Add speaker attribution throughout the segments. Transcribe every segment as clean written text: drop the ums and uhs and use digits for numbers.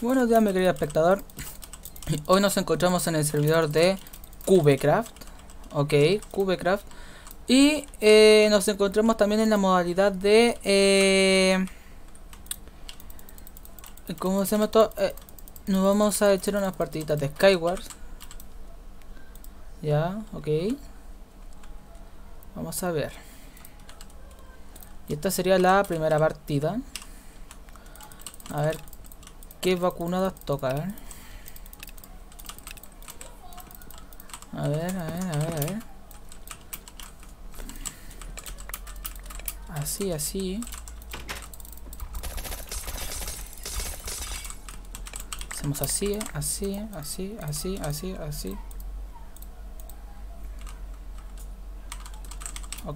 Speaker 1: Buenos días, mi querido espectador. Hoy nos encontramos en el servidor de Cubecraft. Ok, Cubecraft. Y nos encontramos también en la modalidad de... ¿cómo se llama esto? Nos vamos a echar unas partiditas de Skywars. Ya, ok. Vamos a ver. Y esta sería la primera partida. A ver qué vacunadas toca, a ver. A ver. Así. Hacemos así. Ok.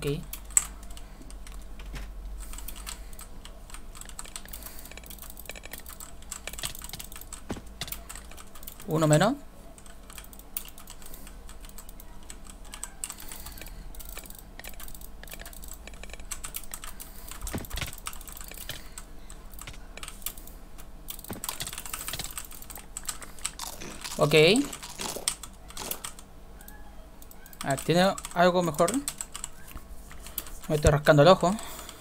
Speaker 1: Uno menos. Ok. A ver, ¿tiene algo mejor? Me estoy rascando el ojo.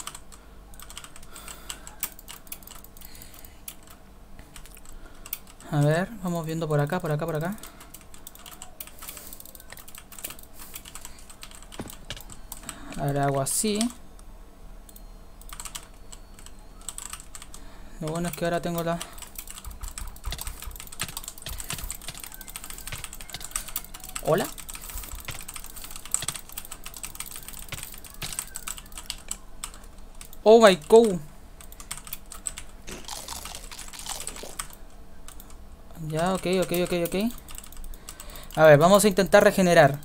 Speaker 1: A ver, vamos viendo por acá. A ver, hago así. Lo bueno es que ahora tengo la... ¿Hola? Oh my god. Ya, ok. A ver, vamos a intentar regenerar.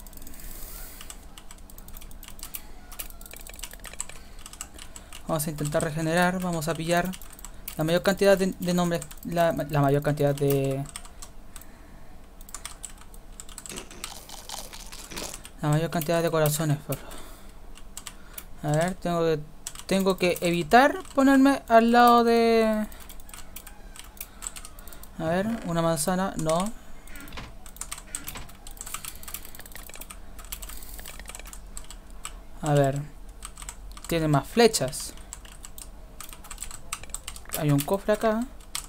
Speaker 1: Vamos a pillar la mayor cantidad de nombres. La mayor cantidad de... La mayor cantidad de corazones, por favor. A ver, tengo que evitar ponerme al lado de... A ver, una manzana, no. A ver, tiene más flechas. Hay un cofre acá.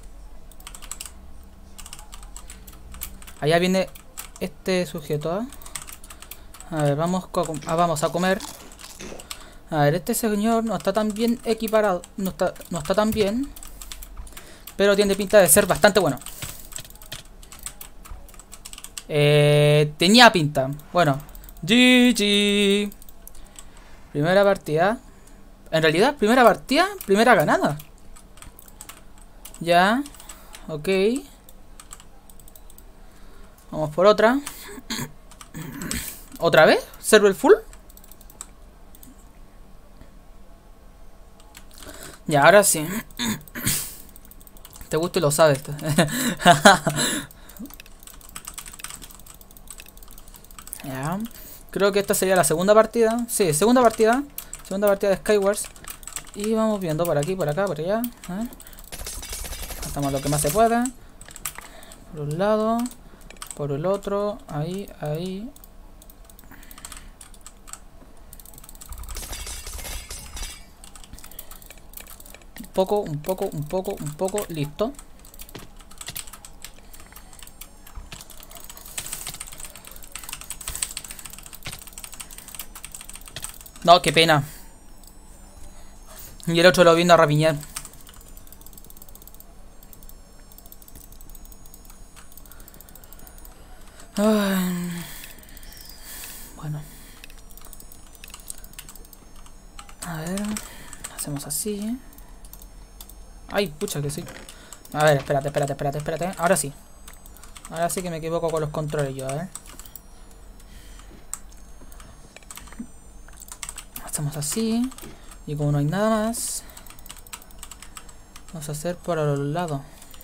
Speaker 1: Allá viene este sujeto, ¿eh? A ver, vamos a comer. A ver, este señor no está tan bien equiparado. No está tan bien. Pero tiene pinta de ser bastante bueno. Tenía pinta. Bueno, GG. Primera partida. En realidad, primera partida, primera ganada. Ya. Ok. Vamos por otra. ¿Otra vez? ¿Server full? Ya, ahora sí. Te gusta y lo sabes. Ya. Creo que esta sería la segunda partida. Sí, segunda partida. Segunda partida de Skywars. Y vamos viendo por aquí, por acá, por allá. Hacemos lo que más se pueda. Por un lado. Por el otro. Ahí. Un poco. Listo. No, qué pena. Y el otro lo vino a rapiñar. Bueno. A ver. Hacemos así. Ay, pucha que sí. A ver, espérate. Ahora sí. Ahora sí que me equivoco con los controles yo, a ver. Hacemos así. Y como no hay nada más, vamos a hacer por los lados.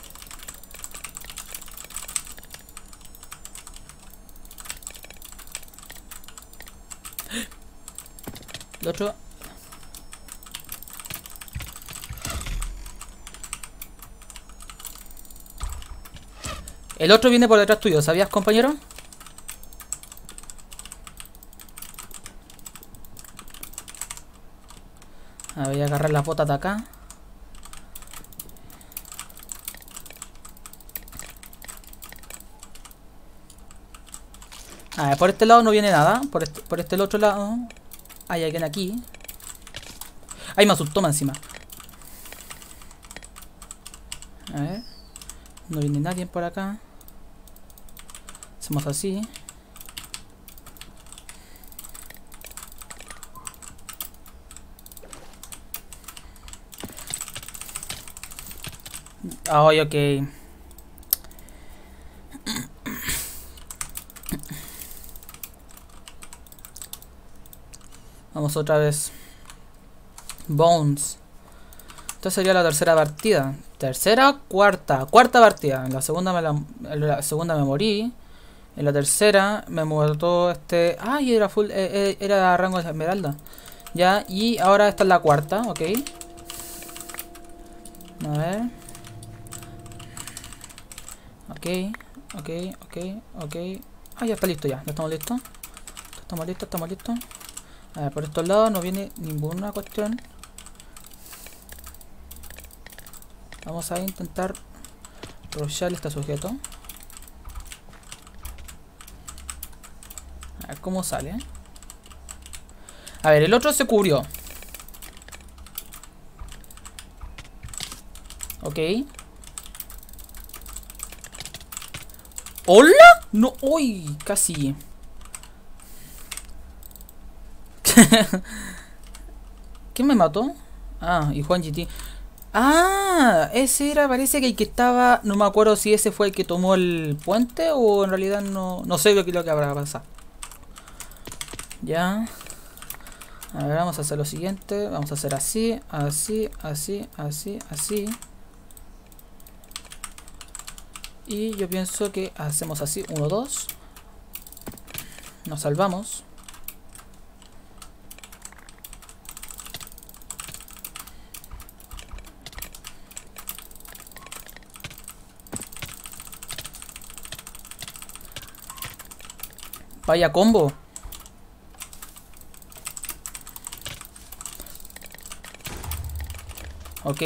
Speaker 1: El otro. El otro viene por detrás tuyo, ¿sabías, compañero? Voy a agarrar las botas de acá. A ver, por este lado no viene nada. Por este otro lado hay alguien aquí. Ahí me asustó más encima. A ver. No viene nadie por acá. Hacemos así. Ay, ok. Vamos otra vez. Bones. Esta sería la tercera partida. Tercera, cuarta. Cuarta partida. En la segunda me morí. En la tercera me mató este. Ay, era full. Era rango de esmeralda. Ya, y ahora esta es la cuarta, ok. A ver. Ok. Ah, ya está listo ya. Ya estamos listos. Estamos listos. A ver, por estos lados no viene ninguna cuestión. Vamos a intentar rushear este sujeto. A ver cómo sale. A ver, el otro se cubrió. Ok. ¿Hola? No, uy, casi. ¿Quién me mató? Ah, y Juan GT. Ah, ese era, parece que el que estaba. No me acuerdo si ese fue el que tomó el puente o en realidad no sé lo que habrá pasado. Ya. A ver, vamos a hacer lo siguiente. Vamos a hacer así. Y yo pienso que hacemos así. 1, 2. Nos salvamos. Vaya combo. Ok.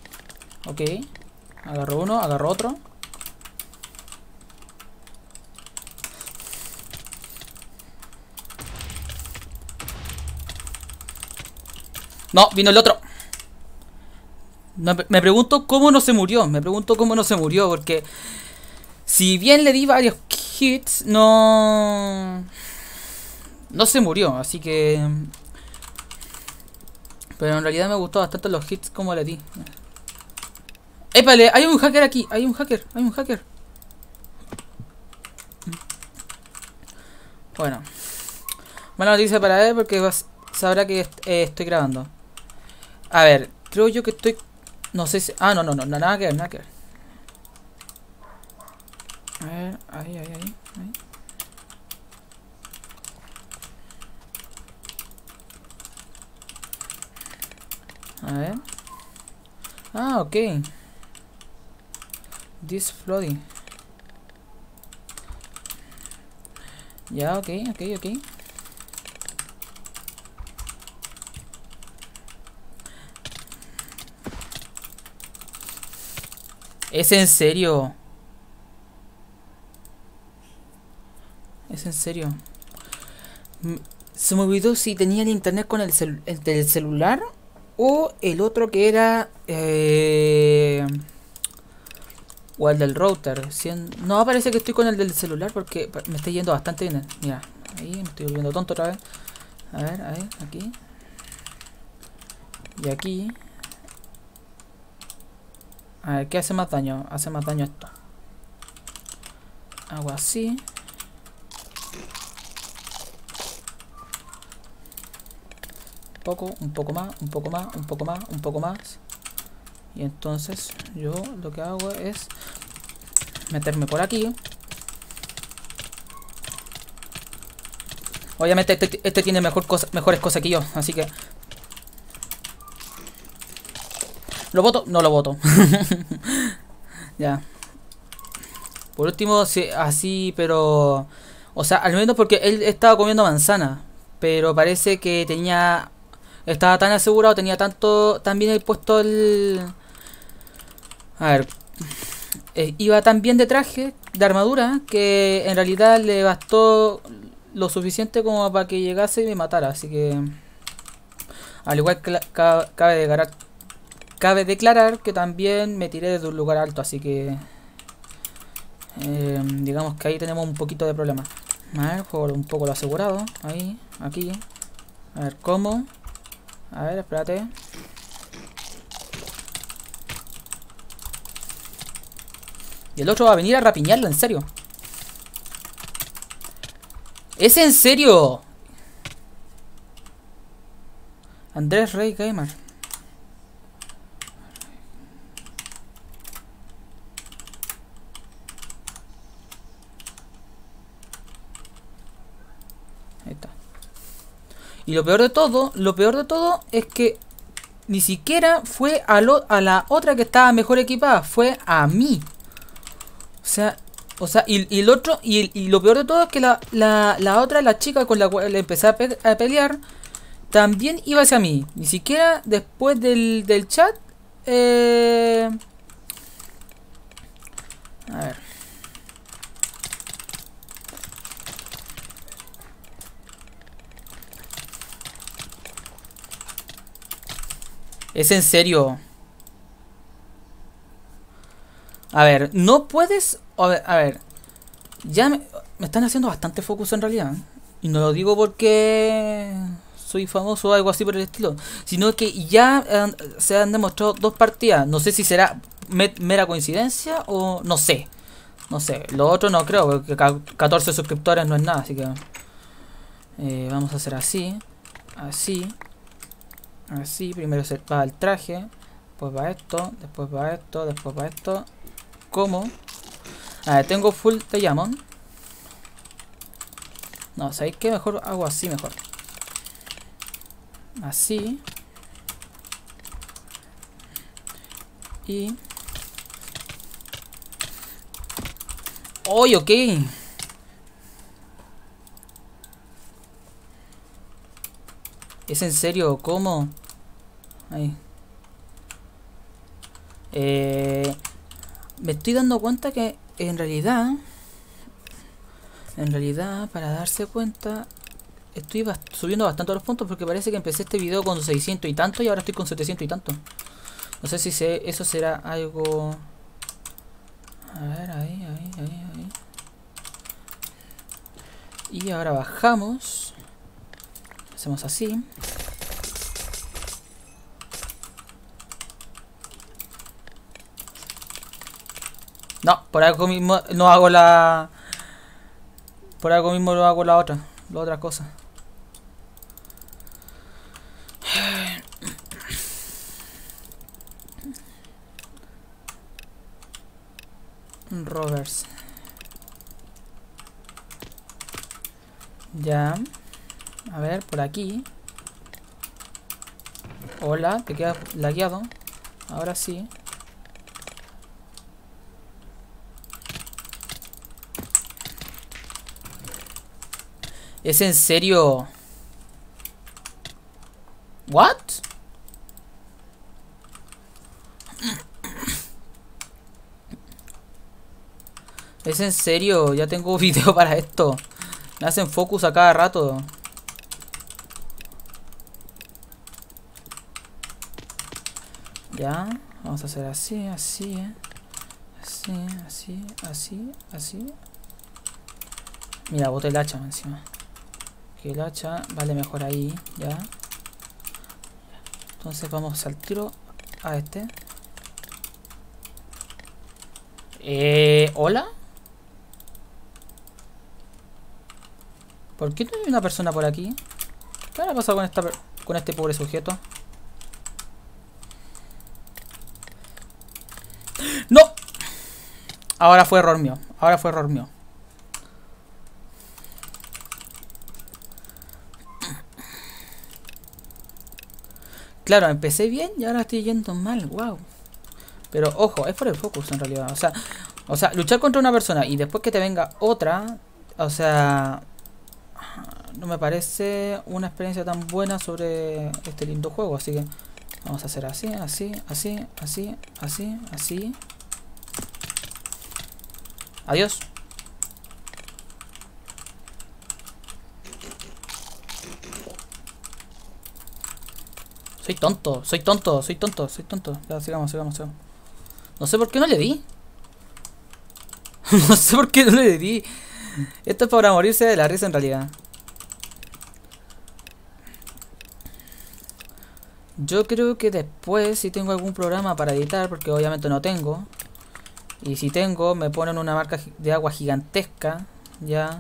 Speaker 1: Agarro uno, agarro otro. No, vino el otro. No, me pregunto cómo no se murió. Porque si bien le di varios hits, no se murió. Así que... Pero en realidad me gustó bastante los hits como le di. ¡Épale! Hay un hacker aquí. Hay un hacker. Bueno. Mala noticia para él porque sabrá que estoy grabando. A ver, creo yo que estoy... No sé si... Ah, no, nada que ver. A ver, ahí. A ver. Ah, ok. This flooding. Ya, ok. ¿Es en serio? Se me olvidó si tenía el internet con el del celular o el otro que era... o el del router. No, parece que estoy con el del celular porque me está yendo bastante bien. Mira, ahí me estoy volviendo tonto otra vez. A ver, aquí. Y aquí. A ver, ¿qué hace más daño? Hace más daño esto. Hago así. Un poco más. Y entonces yo lo que hago es meterme por aquí. Obviamente este tiene mejores cosas que yo, así que... ¿Lo boto? No lo boto. Ya. Por último, sí, así, pero... O sea, al menos porque él estaba comiendo manzana. Pero parece que tenía... Estaba tan asegurado, tenía tanto... También el puesto el... A ver... iba tan bien de traje, de armadura, que en realidad le bastó lo suficiente como para que llegase y me matara. Así que... Al igual que cabe declarar que también me tiré desde un lugar alto, así que... digamos que ahí tenemos un poquito de problema. A ver, por un poco lo asegurado. Ahí, aquí. A ver, ¿cómo? A ver, espérate. Y el otro va a venir a rapiñarlo, en serio. ¿Es en serio? Andrés Rey Gamer. Ahí está. Y lo peor de todo es que ni siquiera fue a la otra que estaba mejor equipada, fue a mí. Y el otro, y lo peor de todo es que la otra, la chica con la cual le empecé a pelear, también iba hacia mí. Ni siquiera después del chat. A ver. ¿Es en serio? A ver, no puedes... A ver, ya me están haciendo bastante focus en realidad. Y no lo digo porque soy famoso o algo así por el estilo, sino que ya se han demostrado dos partidas. No sé si será mera coincidencia o no sé. No sé, lo otro no creo, porque 14 suscriptores no es nada, así que... vamos a hacer así. Así. Así, primero se va el traje. Después va esto, después va esto, después va esto. ¿Cómo? A ver, tengo full de Diamond. No, ¿sabéis qué? Mejor hago así, mejor. Así. Y... ¡Oye, ok! ¿Es en serio? ¿Cómo? Ahí. Me estoy dando cuenta que en realidad, para darse cuenta, estoy subiendo bastante los puntos porque parece que empecé este video con 600 y tanto y ahora estoy con 700 y tanto. No sé si eso será algo... A ver, ahí. Y ahora bajamos. Hacemos así. No, por algo mismo no hago la... Por algo mismo lo hago la otra cosa. Rovers. Ya. A ver, por aquí. Hola, te quedas lagueado. Ahora sí. ¿Es en serio? ¿What? ¿Es en serio? Ya tengo video para esto. Me hacen focus a cada rato. Ya, vamos a hacer así, así, así. Mira, boté el hacha encima. Que el hacha vale mejor ahí, ya. Entonces vamos al tiro a este. ¿Hola? ¿Por qué no hay una persona por aquí? ¿Qué ha pasado con este pobre sujeto? ¡No! Ahora fue error mío. Claro, empecé bien y ahora estoy yendo mal. Wow. Pero ojo, es por el focus en realidad. O sea, luchar contra una persona y después que te venga otra, o sea, no me parece una experiencia tan buena sobre este lindo juego. Así que vamos a hacer así, así, así, así, así, así. Adiós. Soy tonto, soy tonto, soy tonto, soy tonto. Ya, sigamos, sigamos, sigamos. No sé por qué no le di. No sé por qué no le di. Esto es para morirse de la risa en realidad. Yo creo que después, si tengo algún programa para editar, porque obviamente no tengo. Y si tengo, me ponen una marca de agua gigantesca. Ya.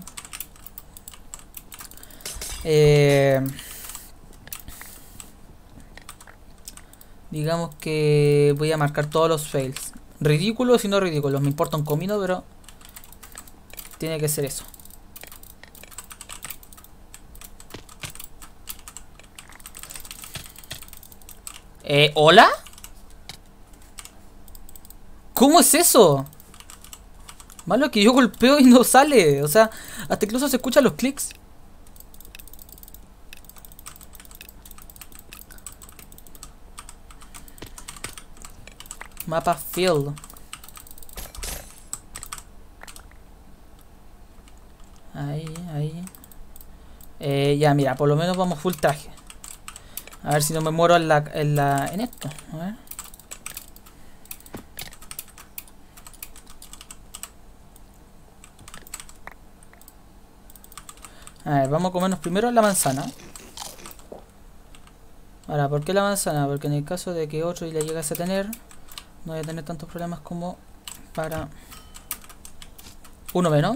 Speaker 1: Digamos que voy a marcar todos los fails. Ridículos y no ridículos. Me importa un comino, pero tiene que ser eso. ¿Hola? ¿Cómo es eso? Malo que yo golpeo y no sale. O sea, hasta incluso se escuchan los clics. Mapa field. Ahí, ahí. Ya, mira, por lo menos vamos full traje. A ver si no me muero en esto. A ver. A ver, vamos a comernos primero la manzana. Ahora, ¿por qué la manzana? Porque en el caso de que otro le llegase a tener, no voy a tener tantos problemas como para uno menos.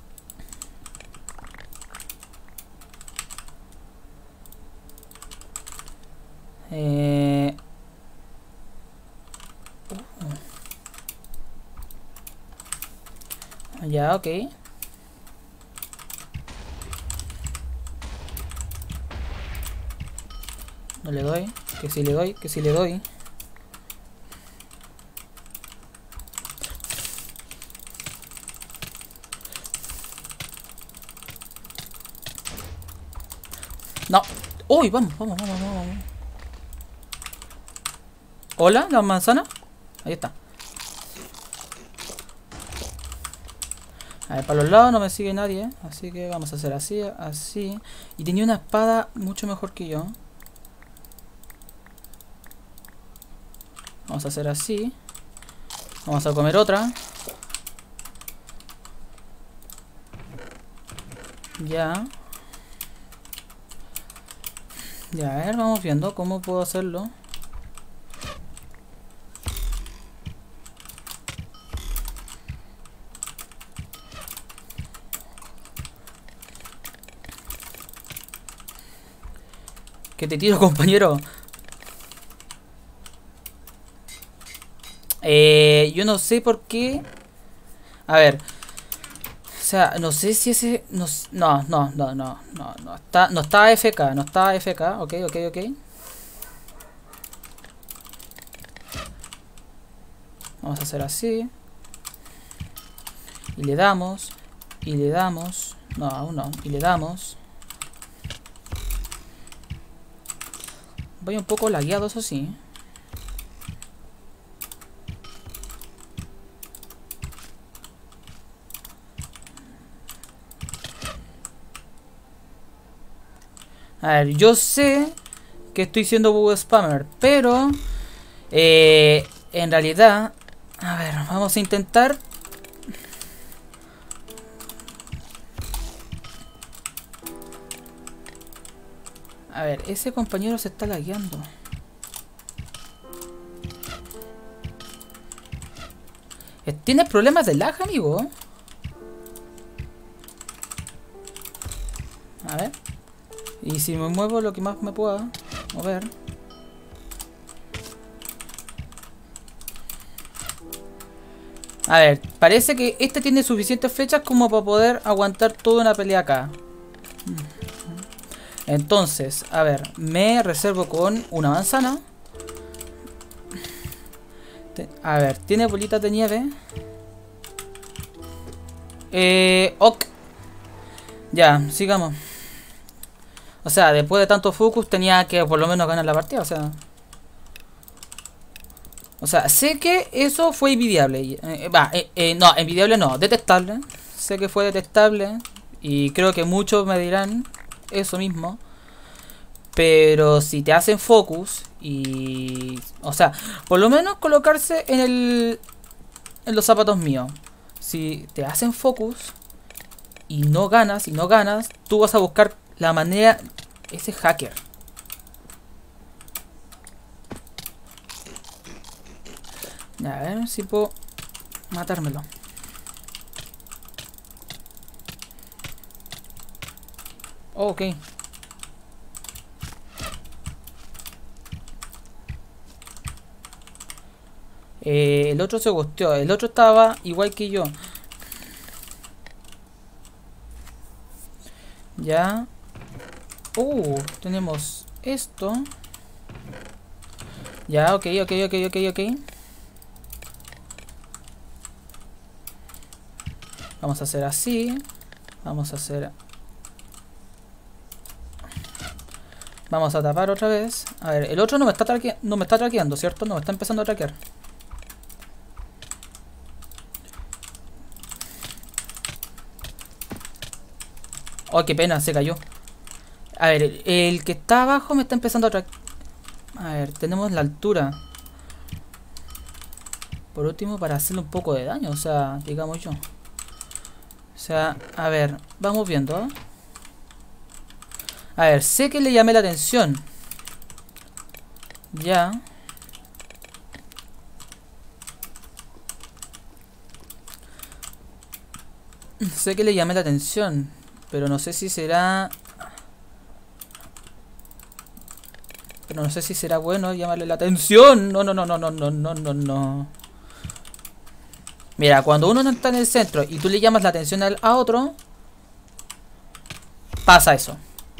Speaker 1: Ya, ok. No le doy. Que si le doy, que si le doy. No. Uy, vamos, vamos, vamos, vamos. Hola, la manzana. Ahí está. A ver, para los lados no me sigue nadie, así que vamos a hacer así, así. Y tenía una espada mucho mejor que yo. Vamos a hacer así. Vamos a comer otra. Ya. Ya, a ver, vamos viendo cómo puedo hacerlo. Que te tiro, compañero. Yo no sé por qué. A ver. O sea, no sé si ese... No, no está AFK, no está AFK. Ok, ok, ok. Vamos a hacer así. Y le damos. Y le damos. No, aún no. Y le damos. Voy un poco lagueado, eso sí. A ver, yo sé que estoy siendo bug spammer, pero en realidad, a ver, vamos a intentar. A ver, ese compañero se está lagueando. ¿Tienes problemas de lag, amigo? A ver. Y si me muevo lo que más me pueda mover. A ver, parece que este tiene suficientes flechas como para poder aguantar toda una pelea acá. Entonces, a ver, me reservo con una manzana. A ver, tiene bolitas de nieve. Ok. Ya, sigamos. O sea, después de tanto focus tenía que por lo menos ganar la partida, o sea, sé que eso fue envidiable. No, envidiable no, detestable. Sé que fue detestable. Y creo que muchos me dirán eso mismo. Pero si te hacen focus y... O sea, por lo menos colocarse en los zapatos míos. Si te hacen focus y no ganas, tú vas a buscar la manera... Ese hacker. A ver si puedo matármelo. Ok. El otro se gusteó. El otro estaba igual que yo. Ya. Tenemos esto. Ya, ok. Vamos a hacer así. Vamos a hacer... Vamos a tapar otra vez. A ver, el otro no me está traqueando, ¿cierto? No me está empezando a traquear. Oh, qué pena, se cayó. A ver, el que está abajo me está empezando a traquear. A ver, tenemos la altura. Por último, para hacerle un poco de daño, o sea, digamos yo. O sea, a ver, vamos viendo, ¿eh? A ver, sé que le llamé la atención. Ya. Sé que le llamé la atención, pero no sé si será... Pero no sé si será bueno llamarle la atención. No. Mira, cuando uno no está en el centro y tú le llamas la atención a otro, pasa eso.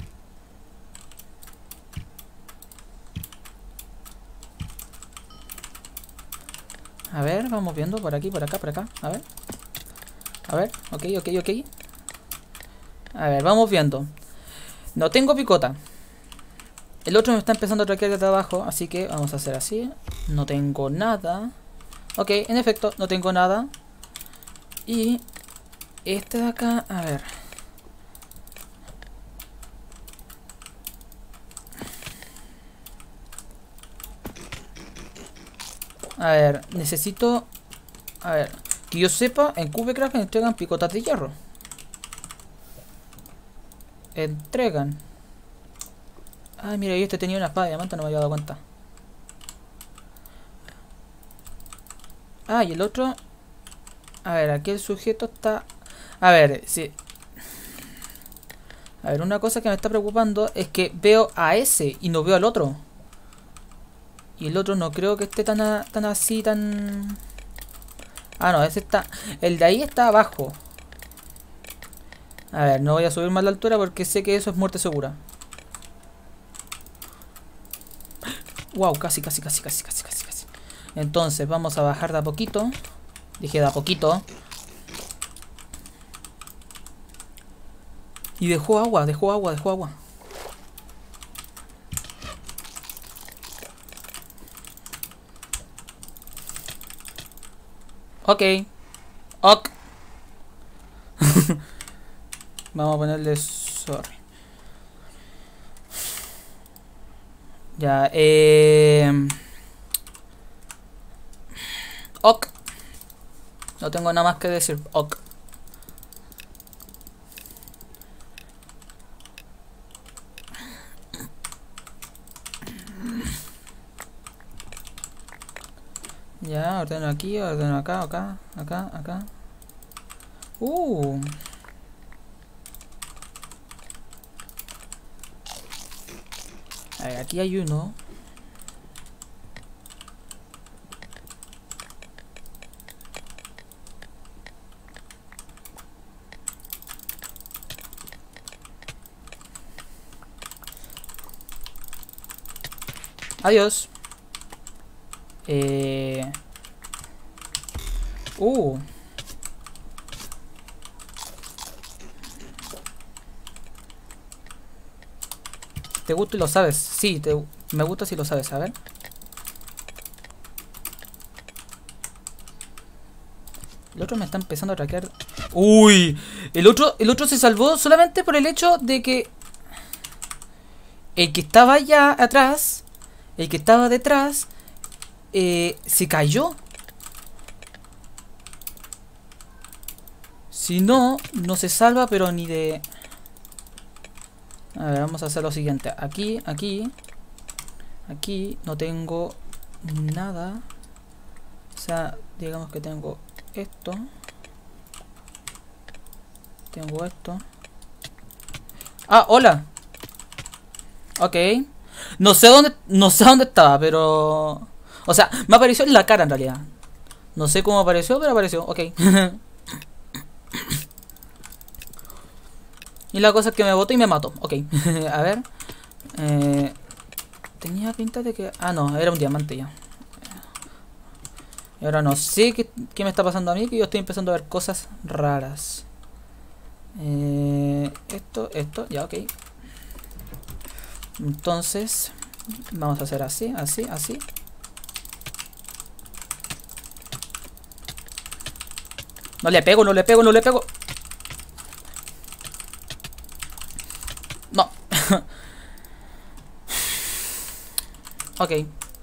Speaker 1: A ver, vamos viendo por aquí, por acá, por acá. A ver, ok. A ver, vamos viendo. No tengo picota. El otro me está empezando a traquear desde abajo, así que vamos a hacer así. No tengo nada. Ok, en efecto, no tengo nada. Y este de acá, a ver. A ver, necesito... A ver, que yo sepa, en Cubecraft me entregan picotas de hierro. Entregan. Ay, mira, yo este tenía una espada de diamante, no me había dado cuenta. Ah, y el otro... A ver, aquí el sujeto está... A ver, sí. A ver, una cosa que me está preocupando es que veo a ese y no veo al otro. Y el otro no creo que esté tan así, tan... Ah, no, ese está... El de ahí está abajo. A ver, no voy a subir más la altura porque sé que eso es muerte segura. Wow, casi. Entonces, vamos a bajar de a poquito. Dije de a poquito. Y dejó agua. Ok. Ok. Vamos a ponerle sorry. Ya, ok. No tengo nada más que decir. Ok. Ya, ordeno aquí, ordeno acá. A ver, aquí hay uno. Adiós. Uh. ¿Te gusta y lo sabes? Sí, me gusta si lo sabes, a ver. El otro me está empezando a traquear. ¡Uy! El otro se salvó solamente por el hecho de que el que estaba allá atrás, el que estaba detrás, se cayó. Si no, no se salva, pero ni de... A ver, vamos a hacer lo siguiente. Aquí no tengo nada. O sea, digamos que tengo esto. Tengo esto. Ah, hola. Ok. No sé dónde estaba, pero... O sea, me apareció en la cara en realidad. No sé cómo apareció, pero apareció. Ok. Y la cosa es que me botó y me mató. Ok. A ver. Tenía pinta de que... Ah, no, era un diamante ya. Y ahora no sé qué me está pasando a mí, que yo estoy empezando a ver cosas raras. Esto, ya, ok. Entonces, vamos a hacer así, así, así. No le pego, no le pego, no le pego. No. Ok.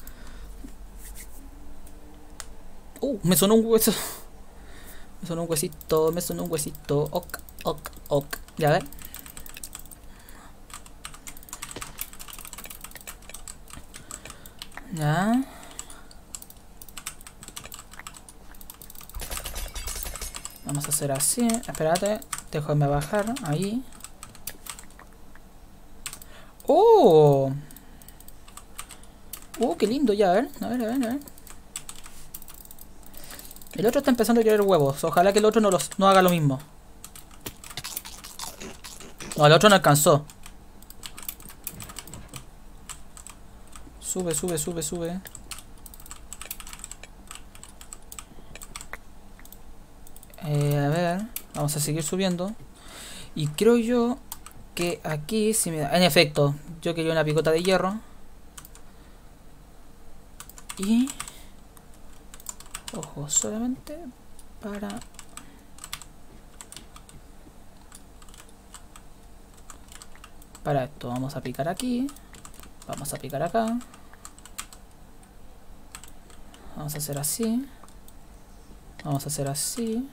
Speaker 1: Me sonó un hueso. Me sonó un huesito, me sonó un huesito. Ok, ok, ok. Ya, a ver. Ya. Vamos a hacer así. Espérate. Déjame bajar. Ahí. ¡Oh! Qué lindo ya. A ver, a ver, a ver, a ver. El otro está empezando a querer huevos. Ojalá que el otro no haga lo mismo. No, el otro no alcanzó. Sube, sube, sube, sube. A ver. Vamos a seguir subiendo. Y creo yo que aquí si me da... En efecto, yo quería una picota de hierro. Y... Ojo, solamente para... Para esto, vamos a picar aquí. Vamos a picar acá. Vamos a hacer así. Vamos a hacer así.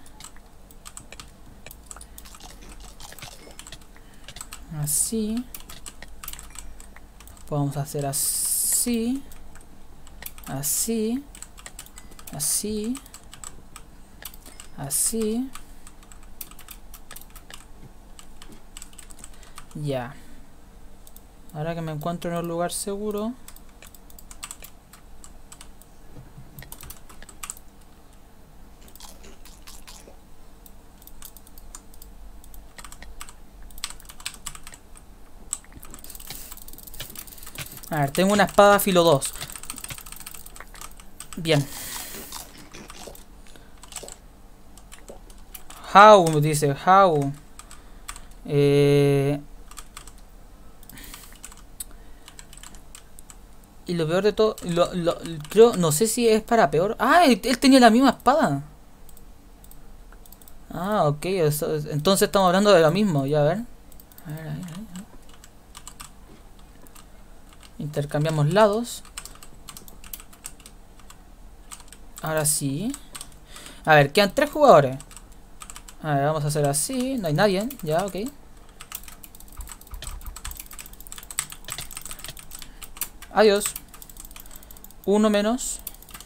Speaker 1: Así. Vamos a hacer así. Así. Así. Así. Ya. Ahora que me encuentro en un lugar seguro. A ver, tengo una espada filo 2. Bien. How, dice, how. Y lo peor de todo, creo, no sé si es para peor. Ah, él tenía la misma espada. Ah, ok, entonces estamos hablando de lo mismo, ya a ver. A ver, a ver, a ver. Intercambiamos lados. Ahora sí. A ver, quedan 3 jugadores. A ver, vamos a hacer así. No hay nadie, ya, ok. Adiós. Uno menos.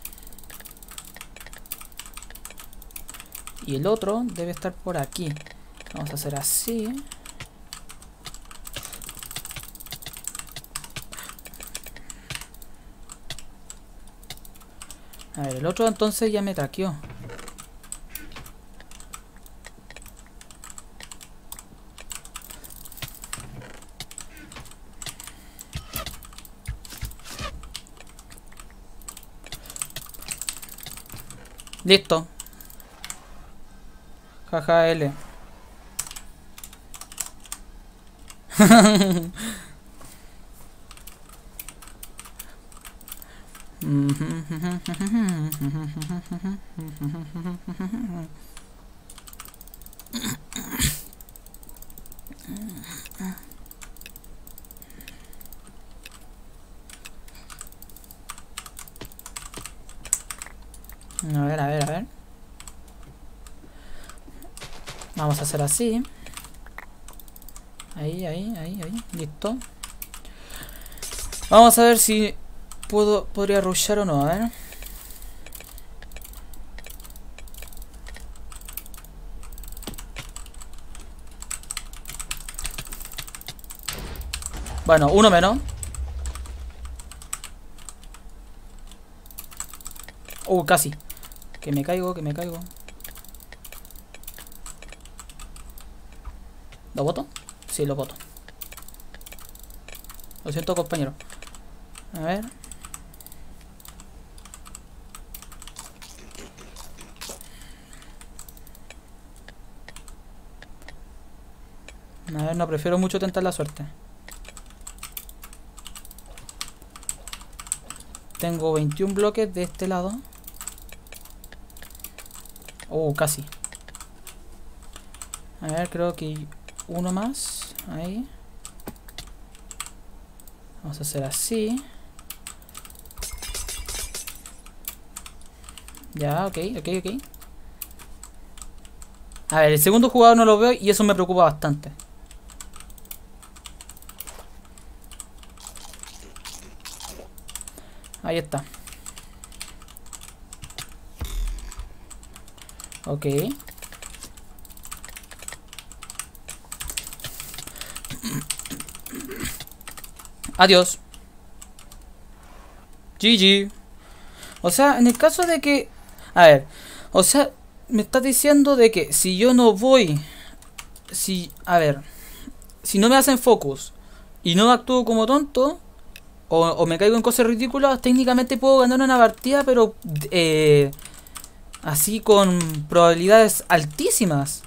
Speaker 1: Y el otro debe estar por aquí. Vamos a hacer así. A ver, el otro entonces ya me traqueó. Listo. Jaja, L. A ver, a ver, a ver. Vamos a hacer así. Ahí, ahí, ahí, ahí. Listo. Vamos a ver si podría rushar o no, a ver. Bueno, uno menos. Casi. Que me caigo, que me caigo. ¿Lo boto? Sí, lo boto. Lo siento, compañero. A ver. A ver, no prefiero mucho tentar la suerte. Tengo 21 bloques de este lado. Casi. A ver, creo que uno más. Ahí. Vamos a hacer así. Ya, ok, ok, ok. A ver, el segundo jugador no lo veo y eso me preocupa bastante. Ahí está. Ok. Adiós. GG. O sea, en el caso de que... A ver. O sea, me estás diciendo de que si yo no voy... A ver. Si no me hacen focus y no actúo como tonto... O me caigo en cosas ridículas, técnicamente puedo ganar una partida, pero... así con probabilidades altísimas.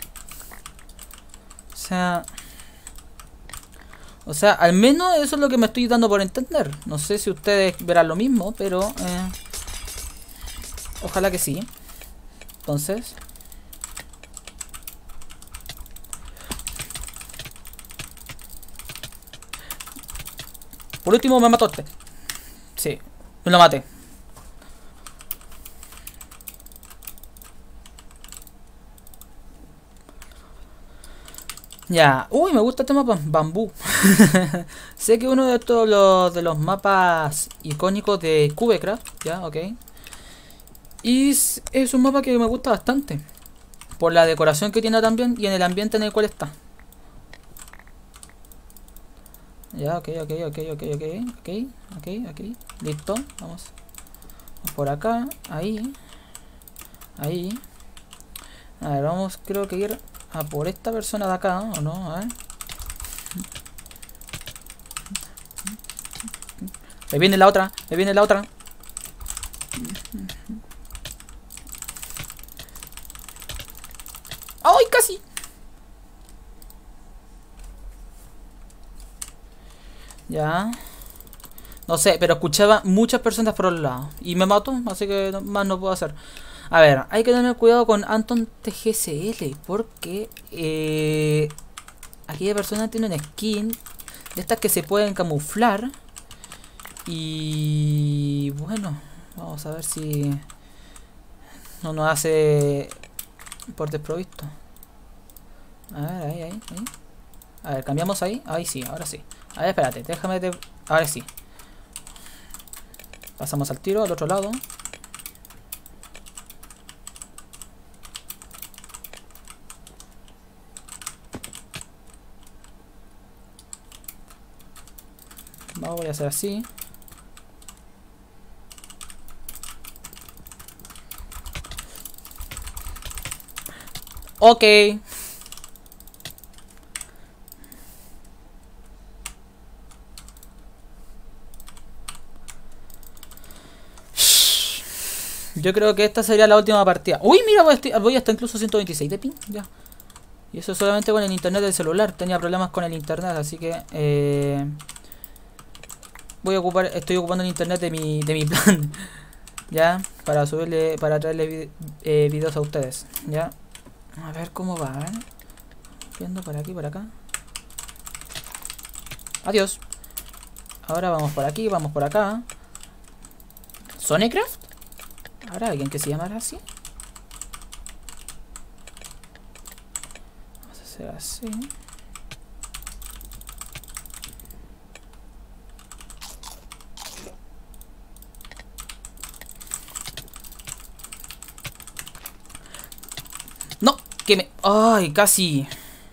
Speaker 1: O sea, al menos eso es lo que me estoy dando por entender. No sé si ustedes verán lo mismo, pero... ojalá que sí. Entonces... por último me mató este. Sí, me lo maté. Ya, uy, me gusta este mapa, bambú. Sé que uno de estos de los mapas icónicos de Cubecraft, ya, ok. Y es un mapa que me gusta bastante. Por la decoración que tiene también y en el ambiente en el cual está. Ya, ok, ok, ok, ok, ok, ok, ok, ok. Listo, vamos. Por acá, ahí. Ahí. A ver, vamos, creo que ir a por esta persona de acá, ¿o no? A ver. Me viene la otra, me viene la otra. ¡Ay, casi! Ya. No sé, pero escuchaba muchas personas por el lado. Y me mató, así que más no puedo hacer. A ver, hay que tener cuidado con Anton TGSL. Porque aquella persona tiene una skin de estas que se pueden camuflar. Y bueno, vamos a ver si no nos hace por desprovisto. A ver, ahí. A ver, cambiamos ahí. Ahí sí, ahora sí. A ver, espérate, déjame de... Ahora sí. Pasamos al tiro, al otro lado. Voy a hacer así. Ok. Yo creo que esta sería la última partida. Uy, mira, voy hasta incluso 126 de ping. Ya. Y eso solamente con el internet del celular. Tenía problemas con el internet, así que estoy ocupando el internet de mi plan. Ya, para subirle, para traerle videos a ustedes. Ya. A ver cómo va, ¿eh? Viendo por aquí, por acá. Adiós. Ahora vamos por aquí, vamos por acá. ¿Sonycraft? ¿Habrá alguien que se llamara así? Vamos a hacer así. ¡No! ¡Que me... ¡Ay! Casi.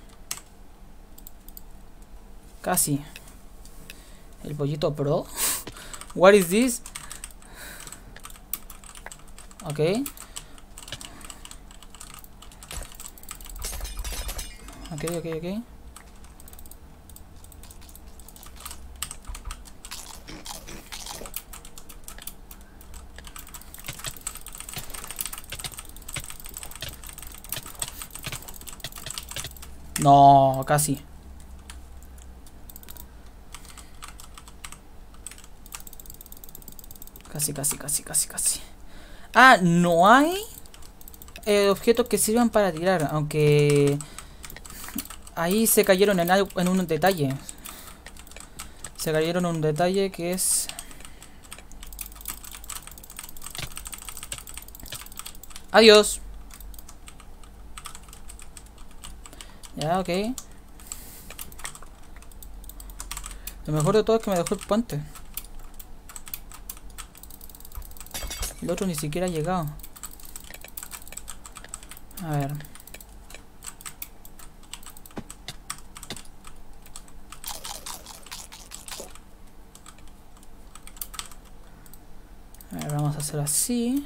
Speaker 1: Casi. El pollito pro. What is this? Ok. Ok. No, casi. Casi. Ah, no hay objetos que sirvan para tirar, aunque ahí se cayeron en un detalle. Se cayeron en un detalle que es... Adiós. Ya, ok. Lo mejor de todo es que me dejó el puente. El otro ni siquiera ha llegado. A ver. Vamos a hacer así.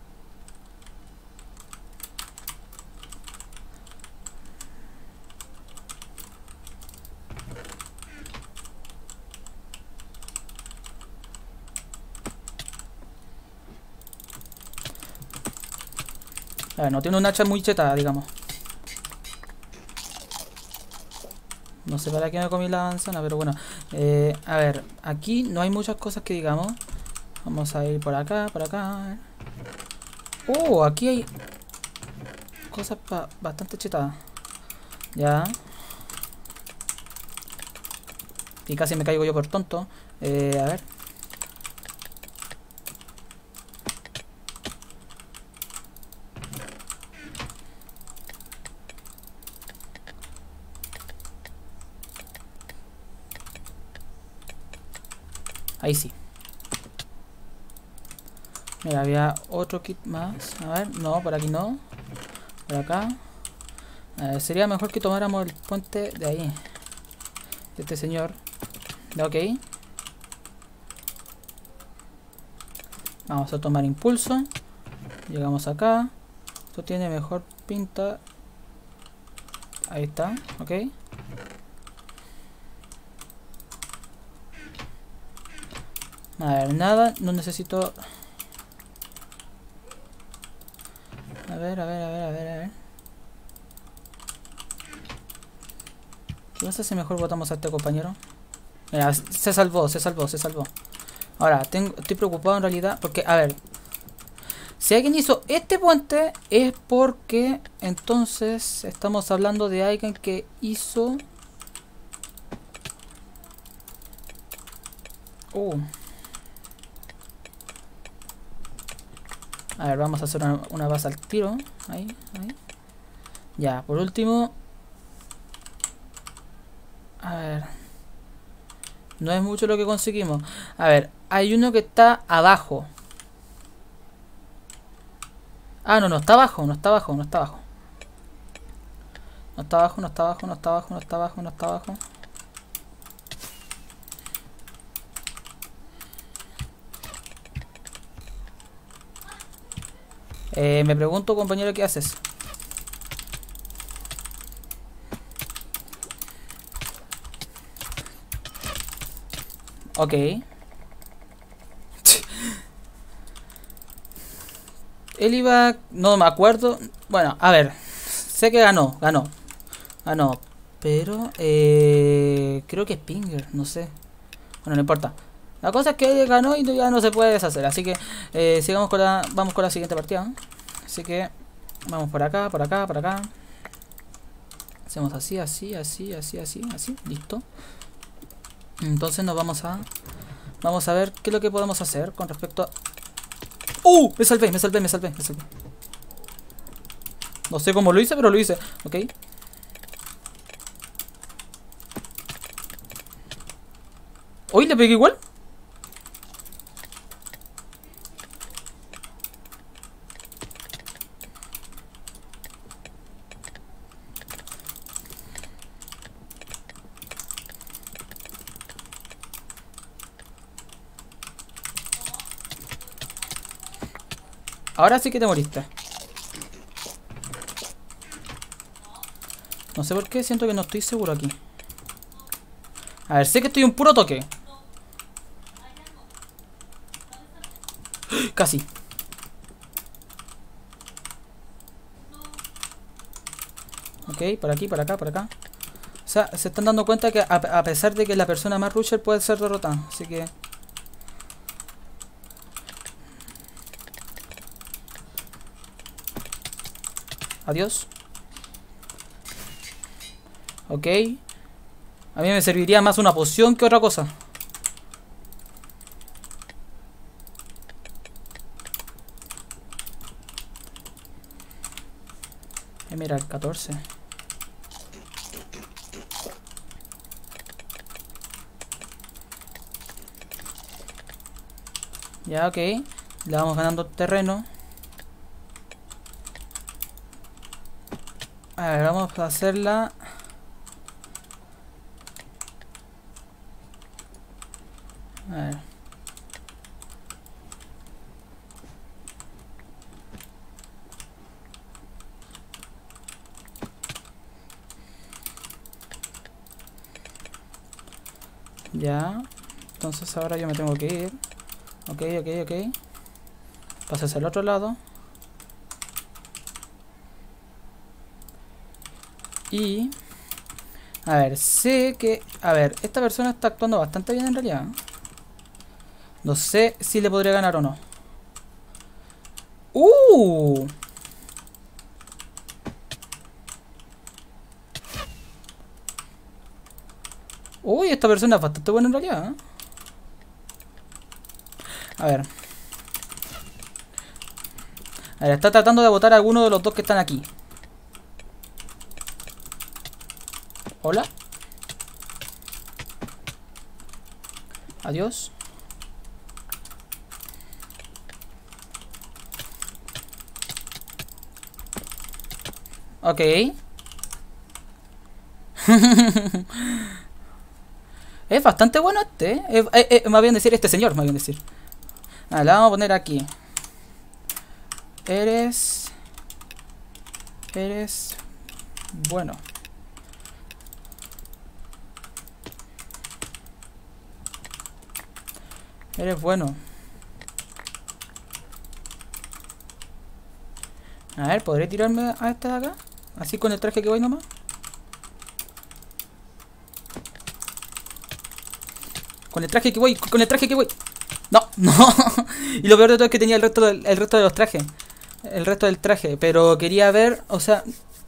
Speaker 1: A ver, no tiene un hacha muy chetada, digamos. No sé para qué me comí la manzana, pero bueno. A ver, aquí no hay muchas cosas que digamos. Vamos a ir por acá, por acá. Oh, aquí hay cosas bastante chetadas. Ya. Y casi me caigo yo por tonto. A ver. Ahí sí. Mira, había otro kit más. A ver, no, por aquí no. Por acá. Sería mejor que tomáramos el puente de ahí. De este señor. Ok. Vamos a tomar impulso. Llegamos acá. Esto tiene mejor pinta. Ahí está, ok. A ver, nada, no necesito... A ver. ¿Qué pasa si mejor botamos a este compañero? Mira, se salvó. Ahora, estoy preocupado en realidad porque, a ver, si alguien hizo este puente es porque entonces estamos hablando de alguien que hizo... A ver, vamos a hacer una base al tiro. Ahí. Ya, por último. A ver. No es mucho lo que conseguimos. A ver, hay uno que está abajo. Ah, no está abajo. No está abajo. Me pregunto, compañero, ¿qué haces? Ok. Él iba... No me acuerdo. Bueno, a ver. Sé que ganó. Pero... creo que es Pinger. No sé. Bueno, no importa. La cosa es que él ganó y ya no se puede deshacer. Así que sigamos con la... Vamos con la siguiente partida. Así que... Vamos por acá, por acá, por acá. Hacemos así, así, así, así, así, así. Listo. Entonces nos vamos a... Vamos a ver qué es lo que podemos hacer con respecto a... Me salvé. No sé cómo lo hice, pero lo hice. Ok. ¿Hoy le pegué igual? Ahora sí que te moriste. No sé por qué, siento que no estoy seguro aquí. A ver, sé que estoy un puro toque. Casi. Ok, por aquí, por acá, por acá. O sea, se están dando cuenta que a pesar de que la persona más rusher puede ser derrotada. Así que... Adiós. Ok. A mí me serviría más una poción que otra cosa. Mira, el 14. Ya, ok. Le vamos ganando terreno. A ver, vamos a hacerla. A ver. Ya. Entonces ahora yo me tengo que ir. Ok. Pasas al otro lado. Y... A ver, sé que... A ver, esta persona está actuando bastante bien en realidad. No sé si le podría ganar o no. Uy, esta persona es bastante buena en realidad, ¿eh? A ver. A ver, está tratando de botar a alguno de los dos que están aquí. Hola. Adiós. Ok. Es bastante bueno este, más bien decir este señor, más bien decir. Ah, la vamos a poner aquí. Eres bueno. Eres bueno. A ver, ¿podré tirarme a esta de acá? Así con el traje que voy nomás. Con el traje que voy, No. Y lo peor de todo es que tenía el resto de los trajes. El resto del traje. Pero quería ver, o sea...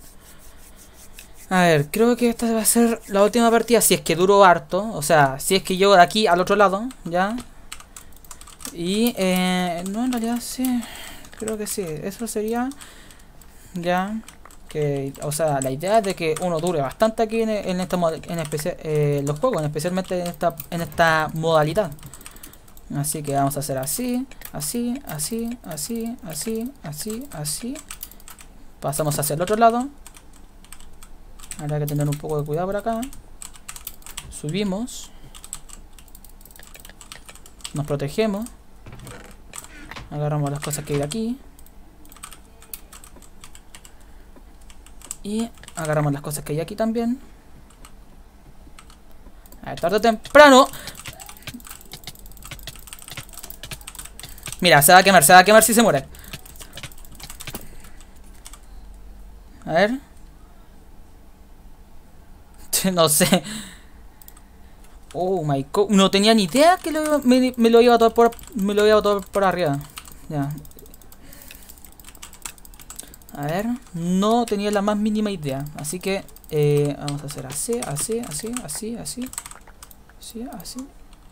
Speaker 1: A ver, creo que esta va a ser la última partida. Si es que duró harto. O sea, si es que llego de aquí al otro lado. Ya. Y... no, en realidad sí. Creo que sí. Eso sería... Ya. Que, o sea, la idea es de que uno dure bastante aquí en especial los juegos, especialmente en esta modalidad. Así que vamos a hacer así, así. Pasamos hacia el otro lado. Habrá que tener un poco de cuidado por acá. Subimos. Nos protegemos. Agarramos las cosas que hay de aquí. Y agarramos las cosas que hay aquí también. A ver, tarde o temprano. Mira, se va a quemar si se muere. ver. No sé. Oh my god. No tenía ni idea que me lo iba a tomar por arriba. Ya. A ver. No tenía la más mínima idea. Así que vamos a hacer así. Así.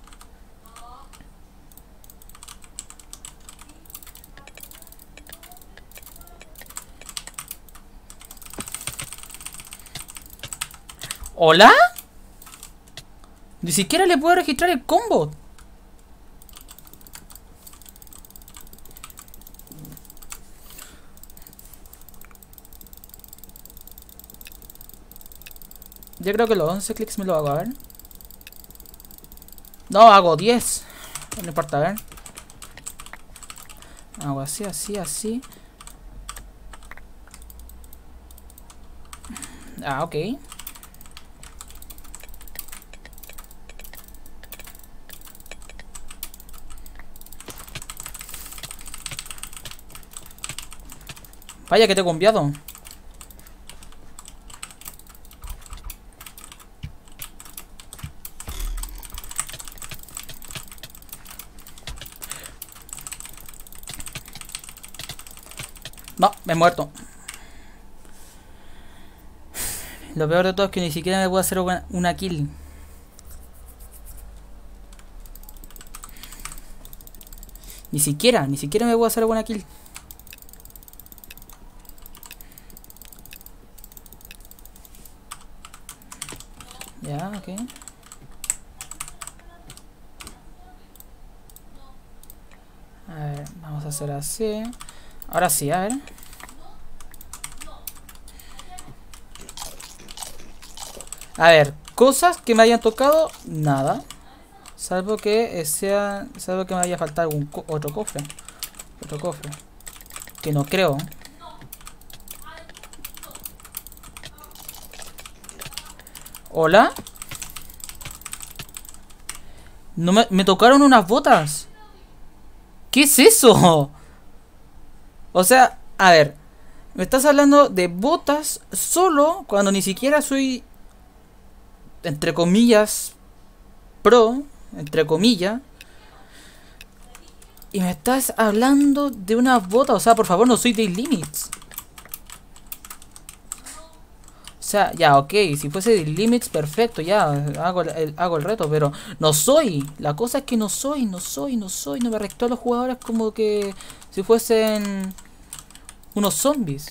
Speaker 1: ¿Hola? Ni siquiera le puedo registrar el combo. Yo creo que los 11 clics me lo hago, a ver. No, hago 10. No importa, a ver. Hago así. Ah, ok. Vaya que te he confiado. No, me he muerto. Lo peor de todo es que ni siquiera me puedo hacer una kill. Ni siquiera me puedo hacer buena kill. Ya, ok. A ver, vamos a hacer así. Ahora sí, a ver. A ver, cosas que me hayan tocado, nada. Salvo que salvo que me vaya a faltar otro cofre. Otro cofre. Que no creo. ¿Hola? No me tocaron unas botas. ¿Qué es eso? O sea, a ver. Me estás hablando de botas solo cuando ni siquiera soy, entre comillas, pro, entre comillas. Y me estás hablando de unas botas. O sea, por favor, no soy de Limits. O sea, ya, ok, si fuese de Limits, perfecto, ya, hago el reto, pero no soy. La cosa es que no soy. No me recto a los jugadores como que si fuesen unos zombies.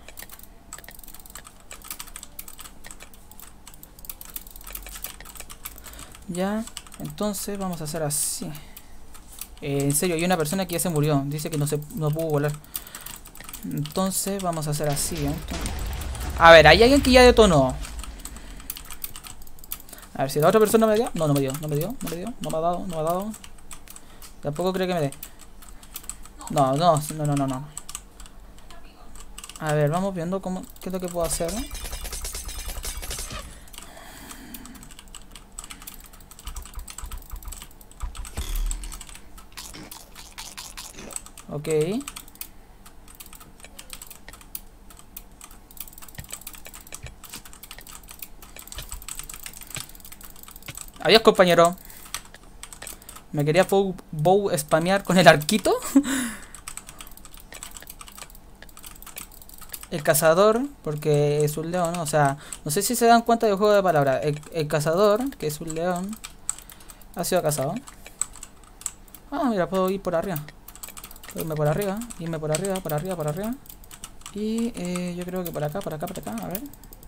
Speaker 1: Ya, entonces vamos a hacer así. En serio, hay una persona que ya se murió. Dice que no pudo volar. Entonces vamos a hacer así, ¿eh? A ver, hay alguien que ya detonó. A ver si la otra persona me dio. No me dio. No me ha dado. Tampoco creo que me dé. No. A ver, vamos viendo qué es lo que puedo hacer. Ok. Adiós, compañero. Me quería bow spamear con el arquito. El cazador, porque es un león. O sea, no sé si se dan cuenta del juego de palabras. El cazador, que es un león, ha sido cazado. Ah, mira, puedo ir por arriba. Puedo irme por arriba. Por arriba. Y yo creo que por acá. A ver.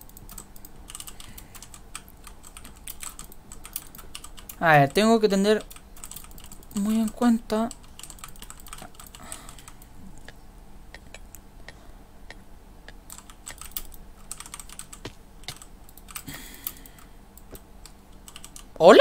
Speaker 1: A ver, tengo que tener muy en cuenta. ¿Hola?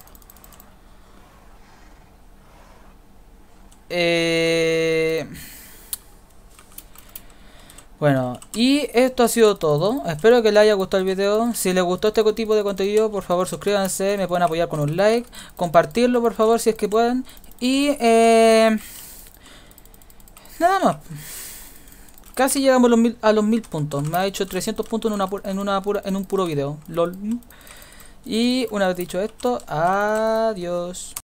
Speaker 1: Bueno, y esto ha sido todo. Espero que les haya gustado el video. Si les gustó este tipo de contenido, por favor suscríbanse, me pueden apoyar con un like, compartirlo por favor si es que pueden. Y nada más. Casi llegamos a los 1000 puntos. Me ha hecho 300 puntos en un puro video. LOL. Y una vez dicho esto, adiós.